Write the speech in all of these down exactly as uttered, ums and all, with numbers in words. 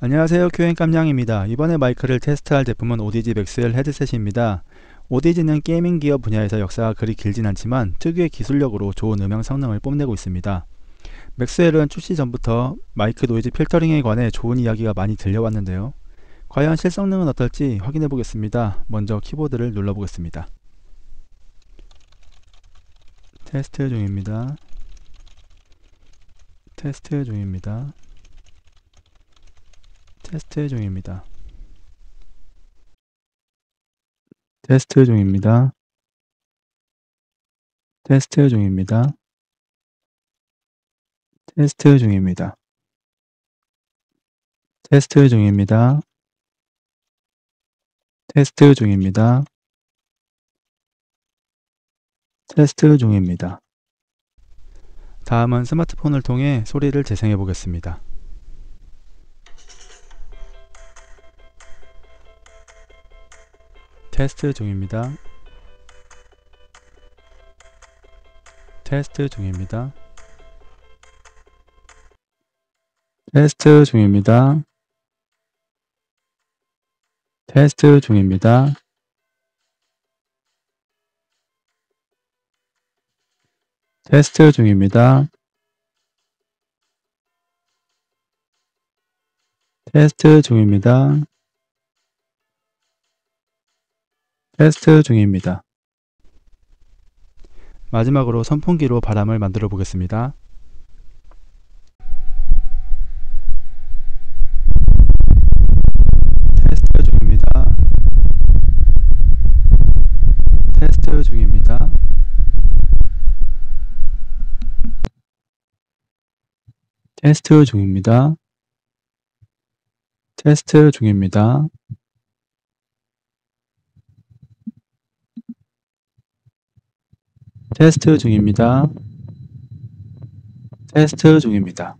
안녕하세요, 큐엔 깜냥입니다. 이번에 마이크를 테스트할 제품은 오디지 맥스웰 헤드셋입니다. 오디지는 게이밍 기어 분야에서 역사가 그리 길진 않지만 특유의 기술력으로 좋은 음향 성능을 뽐내고 있습니다. 맥스웰은 출시 전부터 마이크 노이즈 필터링에 관해 좋은 이야기가 많이 들려왔는데요. 과연 실성능은 어떨지 확인해 보겠습니다. 먼저 키보드를 눌러 보겠습니다. 테스트 중입니다. 테스트 중입니다. 테스트 중입니다. 테스트 중입니다. 테스트 중입니다. 테스트 중입니다. 테스트 중입니다. 테스트 중입니다. 테스트 중입니다. 다음은 스마트폰을 통해 소리를 재생해 보겠습니다. 테스트 중입니다. 테스트 중입니다. 테스트 중입니다. 테스트 중입니다. 테스트 중입니다. 테스트 중입니다. 테스트 중입니다. 마지막으로 선풍기로 바람을 만들어 보겠습니다. 테스트 중입니다. 테스트 중입니다. 테스트 중입니다. 테스트 중입니다. 테스트 중입니다. 테스트 중입니다.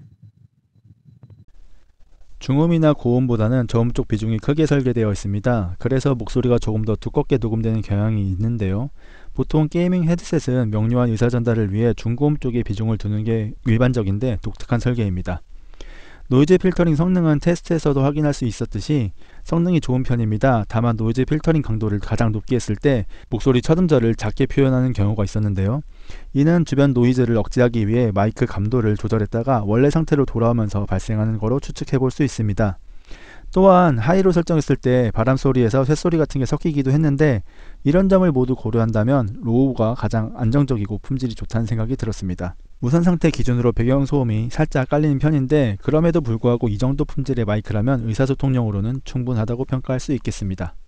중음이나 고음보다는 저음 쪽 비중이 크게 설계되어 있습니다. 그래서 목소리가 조금 더 두껍게 녹음되는 경향이 있는데요. 보통 게이밍 헤드셋은 명료한 의사 전달을 위해 중고음 쪽에 비중을 두는 게 일반적인데 독특한 설계입니다. 노이즈 필터링 성능은 테스트에서도 확인할 수 있었듯이 성능이 좋은 편입니다. 다만 노이즈 필터링 강도를 가장 높게 했을 때 목소리 첫 음절을 작게 표현하는 경우가 있었는데요. 이는 주변 노이즈를 억제하기 위해 마이크 감도를 조절했다가 원래 상태로 돌아오면서 발생하는 거로 추측해 볼 수 있습니다. 또한 하이로 설정했을 때 바람 소리에서 쇳소리 같은 게 섞이기도 했는데 이런 점을 모두 고려한다면 로우가 가장 안정적이고 품질이 좋다는 생각이 들었습니다. 무선 상태 기준으로 배경 소음이 살짝 깔리는 편인데 그럼에도 불구하고 이 정도 품질의 마이크라면 의사소통용으로는 충분하다고 평가할 수 있겠습니다.